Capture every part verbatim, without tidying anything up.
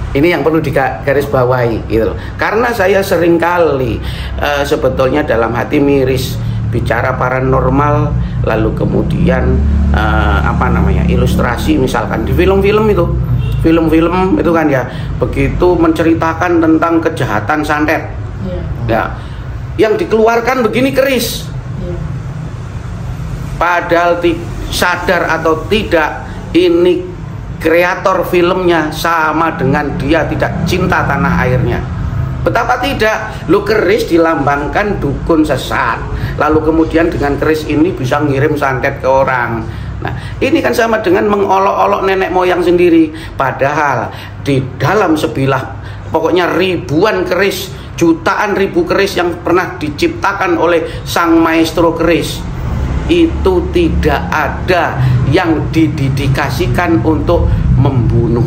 Ini yang perlu digarisbawahi gitu. Karena saya seringkali uh, sebetulnya dalam hati miris bicara paranormal, lalu kemudian uh, apa namanya ilustrasi misalkan di film-film itu, film-film itu kan ya begitu menceritakan tentang kejahatan santet, yeah. ya, yang dikeluarkan begini keris, yeah. padahal sadar atau tidak ini kreator filmnya sama dengan dia tidak cinta tanah airnya. Betapa tidak, lu keris dilambangkan dukun sesat, lalu kemudian dengan keris ini bisa ngirim santet ke orang. Nah ini kan sama dengan mengolok-olok nenek moyang sendiri. Padahal di dalam sebilah pokoknya ribuan keris, jutaan ribu keris yang pernah diciptakan oleh sang maestro keris, itu tidak ada yang didedikasikan untuk membunuh.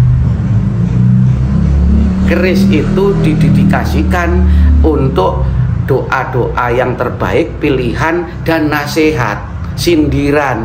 Keris itu didedikasikan untuk doa-doa yang terbaik, pilihan dan nasihat, sindiran,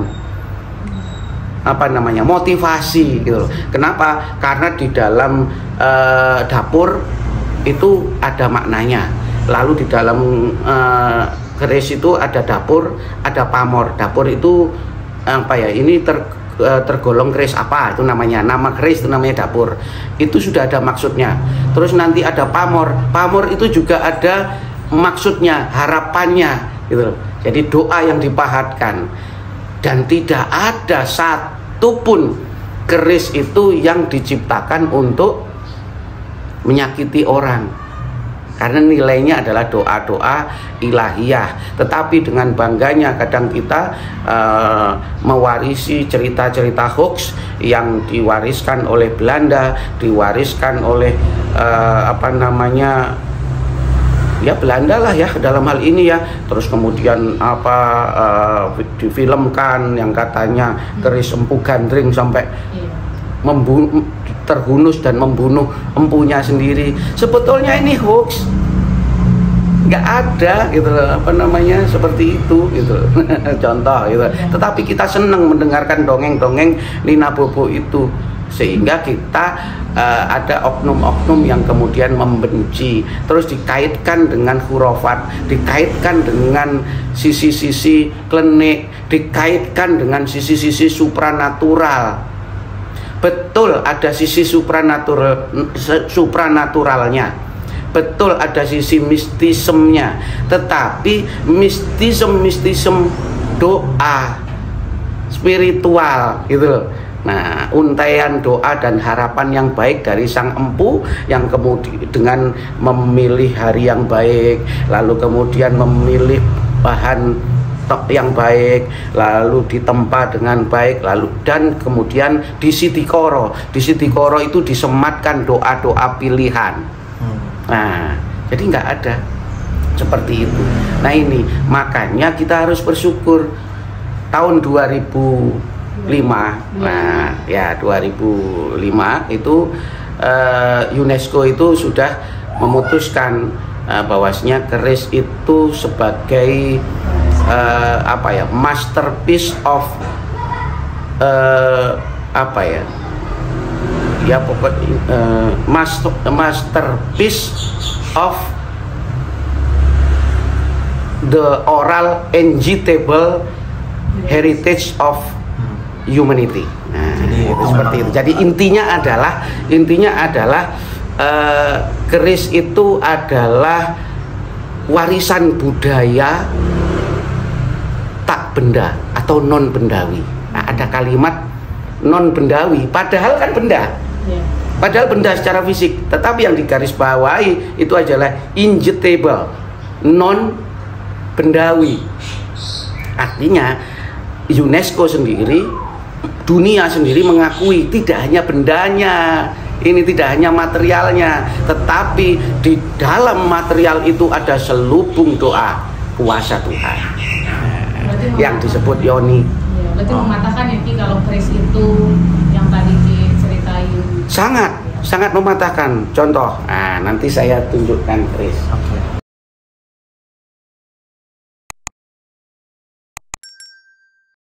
apa namanya, motivasi gitu. Kenapa? Karena di dalam uh, dapur itu ada maknanya. Lalu di dalam uh, keris itu ada dapur, ada pamor. Dapur itu apa ya? Ini ter, tergolong keris apa? Itu namanya. Nama keris itu namanya dapur. Itu sudah ada maksudnya. Terus nanti ada pamor. Pamor itu juga ada maksudnya, harapannya gitu. Jadi doa yang dipahatkan. Dan tidak ada satupun keris itu yang diciptakan untuk menyakiti orang. Karena nilainya adalah doa-doa ilahiyah. Tetapi dengan bangganya kadang kita uh, mewarisi cerita-cerita hoax yang diwariskan oleh Belanda, diwariskan oleh uh, apa namanya, ya Belanda lah ya dalam hal ini ya. Terus kemudian apa uh, difilmkan yang katanya keris empu gandring sampai membunuh, terhunus dan membunuh empunya sendiri. Sebetulnya ini hoax, nggak ada gitu, apa namanya seperti itu gitu. Contoh gitu. Tetapi kita senang mendengarkan dongeng-dongeng Nina Bobo itu, sehingga kita uh, ada oknum-oknum yang kemudian membenci, terus dikaitkan dengan khurafat, dikaitkan dengan sisi-sisi klinik, dikaitkan dengan sisi-sisi supranatural. Betul ada sisi supranatural, supranaturalnya, betul ada sisi mistismenya, tetapi mistism-mistism doa spiritual gitu loh. Nah, untaian doa dan harapan yang baik dari sang empu yang kemudian dengan memilih hari yang baik, lalu kemudian memilih bahan yang baik, lalu ditempa dengan baik, lalu dan kemudian disitikoro. Disitikoro itu disematkan doa-doa pilihan. Nah, jadi nggak ada seperti itu. Nah ini makanya kita harus bersyukur tahun dua ribu lima. Nah ya dua ribu lima itu uh, UNESCO itu sudah memutuskan uh, bahwasanya keris itu sebagai Uh, apa ya, masterpiece of uh, apa ya ya pokoknya uh, master, masterpiece of the oral intangible heritage of humanity. Nah, jadi, itu seperti itu. Jadi intinya adalah intinya adalah uh, keris itu adalah warisan budaya tak benda atau non bendawi. Nah, ada kalimat non bendawi, padahal kan benda, padahal benda secara fisik, tetapi yang digarisbawahi itu adalah intangible, non bendawi. Artinya UNESCO sendiri, dunia sendiri mengakui tidak hanya bendanya, ini tidak hanya materialnya, tetapi di dalam material itu ada selubung doa kuasa Tuhan yang disebut yoni. Ya, berarti oh. mematahkan ya Ki kalau keris itu yang tadi diceritain. Sangat, ya. sangat mematahkan. Contoh, nah nanti saya tunjukkan keris. Okay.